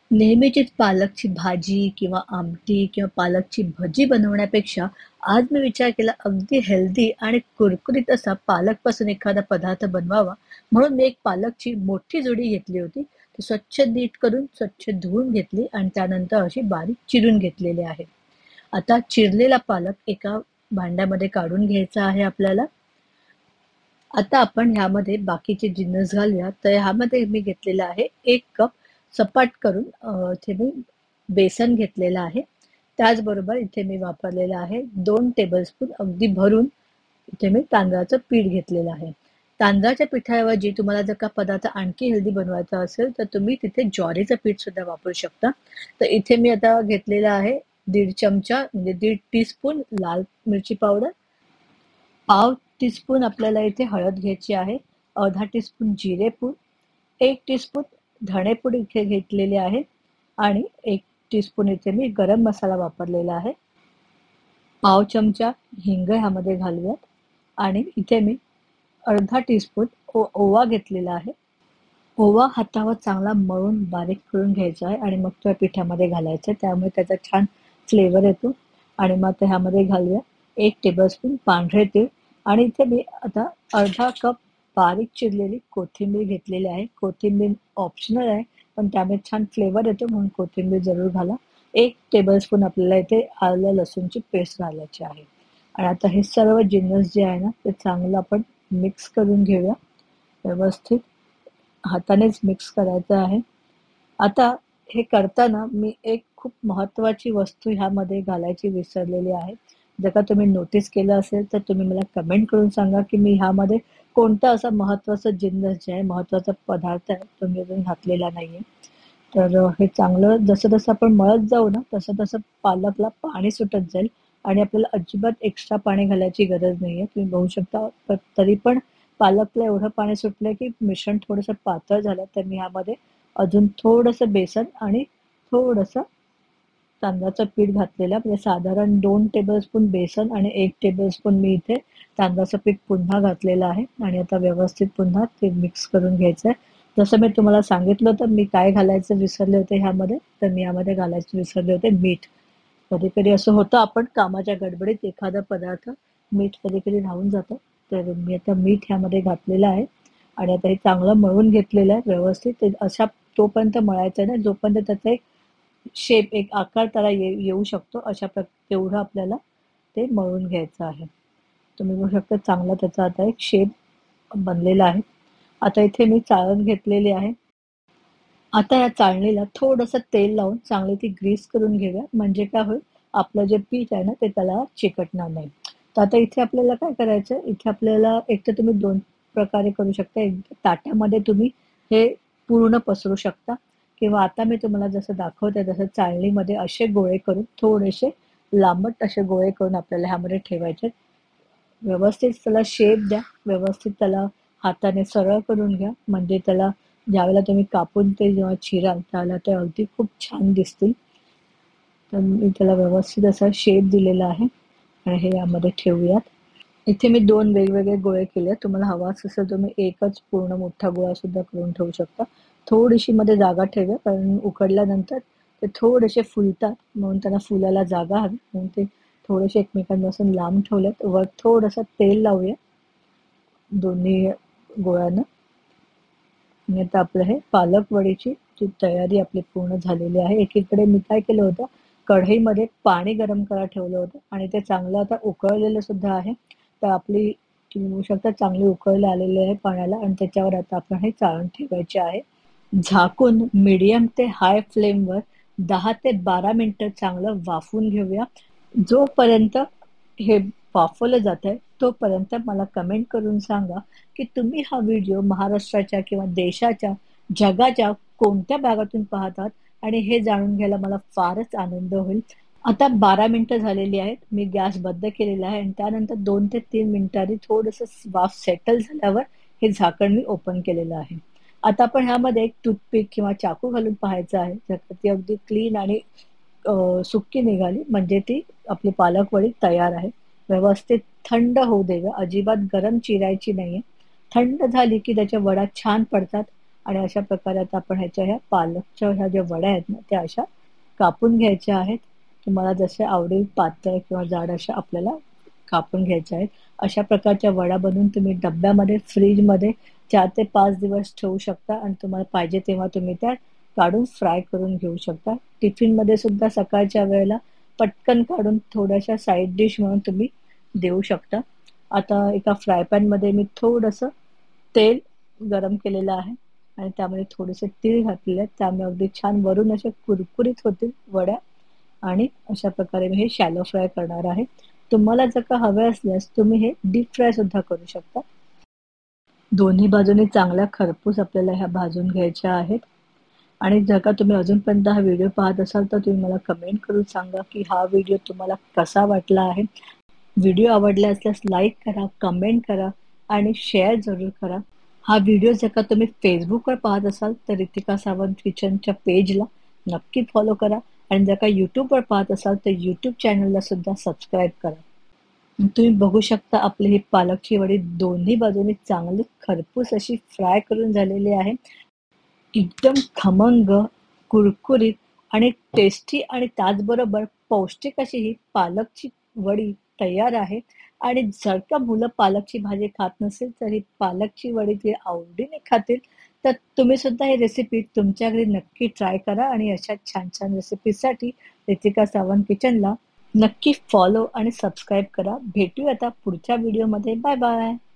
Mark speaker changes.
Speaker 1: नेहमीचीच पालकची भाजी किंवा आमटी किंवा पालकची भजी बनवण्यापेक्षा आज मी विचार केला अगदी हेल्दी आणि कुरकुरीत असा पालकपासून एखादा पदार्थ बनवावा. म्हणून मी एक पालकची मोठी जुडी घेतली होती. ती स्वच्छ नीट करून स्वच्छ धुवून घेतली आणि त्यानंतर अशी बारीक चिरून घेतलेली आहे. आता चिरलेला पालक एका भांड्यामध्ये काढून घ्यायचा आहे आपल्याला. आता आपण ह्यामध्ये बाकीचे जिन्नस घालूया. तर ह्यामध्ये मी घेतलेला आहे 1 कप सपाट करून इथे मी बेसन घेतलेलं आहे. त्याचबरोबर इथे मी वापरलेलं आहे 2 टेबलस्पून अगदी भरून इथे मी तांदळाचं पीठ घेतलेलं आहे. तांदळाच्या पिठाऐवजी तुम्हाला जर का पदार्थ आणखी हेल्दी बनवायचा असेल, तर तुम्ही तिथे ज्वारीचं पीठ सुद्धा वापरू शकता. तर इथे मी आता घेतलेला आहे 1.5 चमचा म्हणजे 1.5 टीस्पून लाल मिरची पावडर, पाव टीस्पून आपल्याला इथे हळद घ्यायची आहे, अर्धा टीस्पून जिरेपूड, 1 टीस्पून धणेपूड इथे घेतलेली आहे आणि 1 टीस्पून इथे मी गरम मसाला वापरलेला आहे. पाव चमचा हिंग ह्यामध्ये घालूयात आणि इथे मी अर्धा टीस्पून ओवा घेतलेला आहे. ओवा हातावर चांगला मळून बारीक करून घ्यायचा आहे आणि मग त्या पिठामध्ये घालायचं आहे. त्यामुळे त्याचा छान फ्लेवर येतो आणि मग आता ह्यामध्ये घालूया 1 टेबलस्पून पांढरे तीळ आणि इथे मी आता अर्धा कप बारीक चिरलेली कोथिंबीर घेतलेली आहे. कोथिंबीर ऑप्शनल आहे, पण त्यामुळे छान फ्लेवर येतो म्हणून कोथिंबीर जरूर घाला. 1 टेबलस्पून आपल्याला इथे आलं लसूणची पेस्ट घालायची आहे आणि आता हे सर्व जिन्नस जे आहे ना, ते चांगलं आपण मिक्स करून घेऊया व्यवस्थित. हातानेच मिक्स करायचं आहे. आता हे करताना मी एक खूप महत्त्वाची वस्तू ह्यामध्ये घालायची विसरलेली आहे. जर का तुम्ही नोटीस केलं असेल, तर तुम्ही मला कमेंट करून सांगा, की मी ह्यामध्ये कोणता असा महत्त्वाचा जिन्नस जे आहे, महत्त्वाचा पदार्थ आहे, तो मी अजून घातलेला नाहीये. तर हे चांगलं जसं-जसं आपण मळत जाऊ ना, तसं-तसं पालकला पाणी सुटत जाईल आणि आपल्याला अजिबात एक्स्ट्रा पाणी घालायची गरज नाहीये. तुम्ही बघू शकता तरी पण पालकला एवढं पाणी सुटलंय, की मिश्रण थोडंसं पातळ झालं. तर मी ह्यामध्ये अजून थोडंसं बेसन आणि थोडंसं तांदळाचं पीठ घातलेलं म्हणजे साधारण 2 टेबलस्पून बेसन आणि 1 टेबलस्पून मी इथे तांदळाचं पीठ पुन्हा घातलेलं आहे आणि आता व्यवस्थित पुन्हा ते मिक्स करून घ्यायचं आहे. जसं मी तुम्हाला सांगितलं होतं मी काय घालायचं विसरले होते ह्यामध्ये, तर मी यामध्ये घालायचे विसरले होते मीठ. कधी-कधी असं होतं आपण कामाच्या गडबडीत एखादा पदार्थ मीठ कधी-कधी राहून जातं. तर मी आता मीठ ह्यामध्ये घातलेलं आहे आणि आता हे चांगलं मळून घेतलेलं आहे व्यवस्थित. ते अशा तोपर्यंत मळायचं आहे ना, जोपर्यंत त्याचा एक शेप, एक आकार त्याला येऊ शकतो तेवढं आपल्याला ते मळून घ्यायचं आहे. तुम्ही बघू शकता चांगला त्याचा आता एक शेप बनलेला आहे. आता इथे मी चाळण घेतलेली आहे. आता या चाळणीला थोडंसं तेल लावून चांगली ती ग्रीस करून घेऊया. म्हणजे काय होईल, आपलं जे पीठ आहे ना, ते त्याला चिकटणार नाही. तर आता इथे आपल्याला काय करायचं, इथे आपल्याला एकतर तुम्ही 2 प्रकारे करू शकता. एक ताटामध्ये तुम्ही हे पूर्ण पसरू शकता किंवा आता मी तुम्हाला जसं दाखवते तसं चाळणीमध्ये असे गोळे करून थोडेसे लांबट असे गोळे करून आपल्याला ह्यामध्ये ठेवायचे. व्यवस्थित त्याला शेप द्या. व्यवस्थित त्याला हाताने सरळ करून घ्या. म्हणजे त्याला ज्यावेळेला तुम्ही कापून ते जेव्हा चिराल त्यावेळेला ते अगदी खूप छान दिसतील. तर मी त्याला व्यवस्थित असा शेप दिलेला आहे आणि हे यामध्ये ठेवूयात. इथे मी 2 वेगवेगळे गोळे केले. तुम्हाला हवा असेल तुम्ही एकच पूर्ण मोठा गोळा सुद्धा करून ठेवू शकता. थोडीशी मध्ये जागा ठेवा कारण उकडल्यानंतर ते थोडेसे फुलतात म्हणून त्यांना फुलायला जागा हवी म्हणून ते थोडेसे एकमेकांपासून लांब ठेवलेत. वर थोडंसं तेल लावूया दोन्ही गोळ्यांना आणि आता आपलं हे पालक वडीची जी तयारी आपली पूर्ण झालेली आहे. एकीकडे मी काय केलं होतं, कढईमध्ये पाणी गरम करायला ठेवलं होतं आणि ते चांगलं आता उकळलेलं सुद्धा आहे. तर आपली तुम्ही बघू शकता चांगली उकळी आलेली आहे पाण्याला आणि त्याच्यावर आता आपण हे चाळण ठेवायचे आहे. झाकून मीडियम ते हाय फ्लेमवर 10 ते 12 मिनिटं चांगलं वाफवून घेऊया. जोपर्यंत हे वाफवलं जातंय, तोपर्यंत मला कमेंट करून सांगा, की तुम्ही हा व्हिडिओ महाराष्ट्राच्या किंवा देशाच्या, जगाच्या कोणत्या भागातून पाहतात आणि हे जाणून घ्यायला मला फारच आनंद होईल. आता 12 मिनिटं झालेली आहेत. मी गॅस बंद केलेला आहे आणि त्यानंतर 2 ते 3 मिनिटांनी थोडंसं वाफ सेटल झाल्यावर हे झाकण मी ओपन केलेलं आहे. आता आपण ह्यामध्ये एक टूथपिक किंवा चाकू घालून पाहायचं आहे. जर का ती अगदी क्लीन आणि सुकी निघाली म्हणजे ती आपली पालक वडी तयार आहे. व्यवस्थित थंड होऊ देऊया. अजिबात गरम चिरायची नाहीये. थंड झाली की त्याच्या वड्या छान पडतात आणि अशा प्रकारे आता आपण ह्या पालकच्या ह्या ज्या वड्या आहेत ना, त्या अशा कापून घ्यायच्या आहेत. तुम्हाला जसे आवडेल पातळ किंवा जाड अशा आपल्याला कापून घ्यायच्या आहेत. अशा प्रकारच्या वड्या बनवून तुम्ही डब्यामध्ये, फ्रीजमध्ये 4 ते 5 दिवस ठेवू शकता आणि तुम्हाला पाहिजे तेव्हा तुम्ही त्या काढून फ्राय करून घेऊ शकता. टिफिनमध्ये सुद्धा सकाळच्या वेळेला पटकन काढून थोड्याशा साइड डिश म्हणून तुम्ही देऊ शकता. आता एका फ्राय पॅनमध्ये मी थोडंसं तेल गरम केलेलं आहे आणि त्यामध्ये थोडेसे तीळ घातलेले आहेत. त्यामुळे अगदी छान वरून अशा कुरकुरीत होतील वड्या आणि अशा प्रकारे मी हे शॅलो फ्राय करणार आहे. तुम्हाला जर का हवे असल्यास तुम्ही हे डीप फ्राय सुद्धा करू शकता. दोन्ही बाजूनी चांगल्या खरपूस आपल्याला ह्या भाजून घ्यायच्या आहेत. आणि जर का तुम्ही अजूनपर्यंत हा व्हिडिओ पाहत असाल तर तुम्ही मला कमेंट करून सांगा की हा व्हिडिओ तुम्हाला कसा वाटला आहे. व्हिडिओ आवडला असल्यास लाईक करा, कमेंट करा आणि शेअर जरूर करा. हा व्हिडिओ जर का तुम्ही फेसबुकवर पाहत असाल तर रितिका सावंत किचनच्या पेजला नक्की फॉलो करा आणि जर का यूट्यूबवर पाहत असाल तर यूट्यूब चॅनलला सुद्धा सबस्क्राईब करा. तुम्ही बघू शकता आपली ही पालकची वडी दोन्ही बाजूनी चांगली खरपूस अशी फ्राय करून झालेली आहे. एकदम खमंग, कुरकुरीत आणि टेस्टी आणि त्याचबरोबर पौष्टिक अशी ही पालकची वडी तयार आहे. आणि जर का मुलं पालकची भाजी खात नसेल तर ही पालकची वडी ते आवडीने खातील. तर तुम्ही सुद्धा ही रेसिपी तुमच्या घरी नक्की ट्राय करा आणि अशा छान-छान रेसिपीसाठी रितिका सावंत किचनला नक्की फॉलो आणि सबस्क्राईब करा. भेटूया आता पुढच्या व्हिडिओमध्ये. Bye bye.